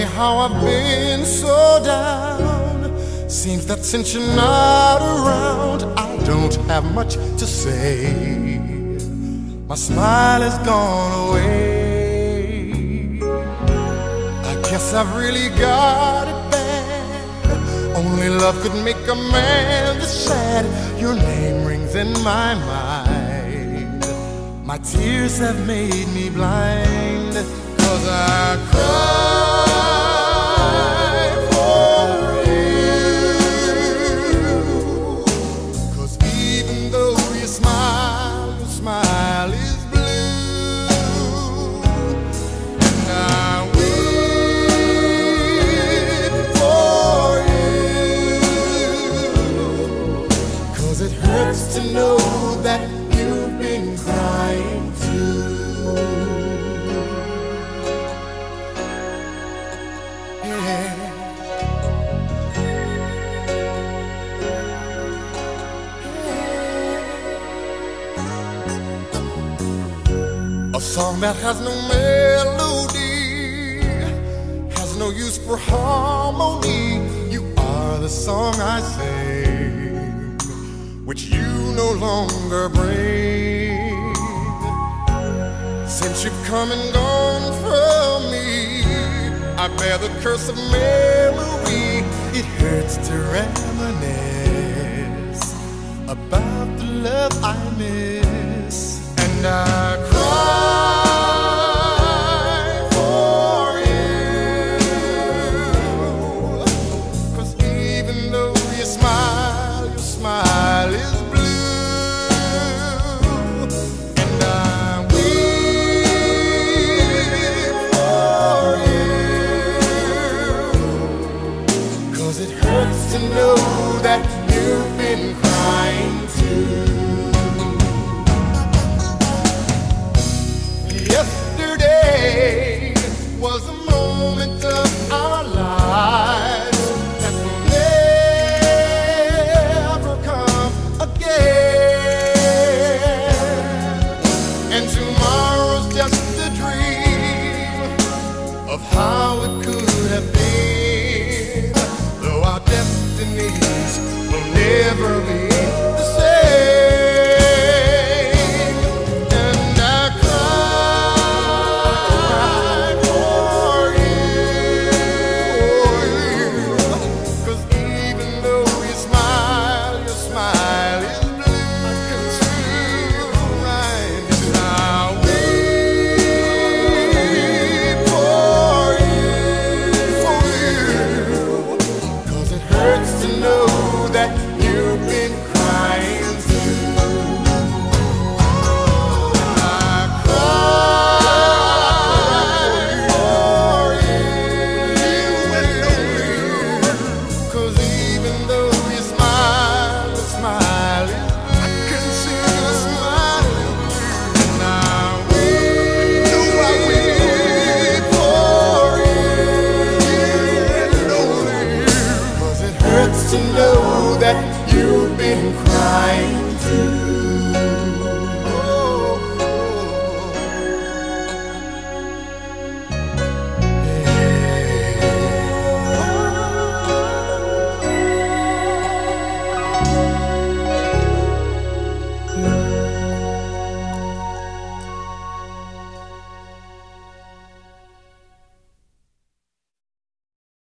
how I've been so down. Seems that since you're not around, I don't have much to say. My smile has gone away. I guess I've really got it bad. Only love could make a man this sad. Your name rings in my mind. My tears have made me blind. 'Cause I cry for you. 'Cause even though you smile, your smile is blue. And I weep for you. 'Cause it hurts to know that you've been crying too. A song that has no melody has no use for harmony. You are the song I sing, which you no longer bring. Since you've come and gone from me, I bear the curse of memory. It hurts to reminisce about the love I miss. And I cry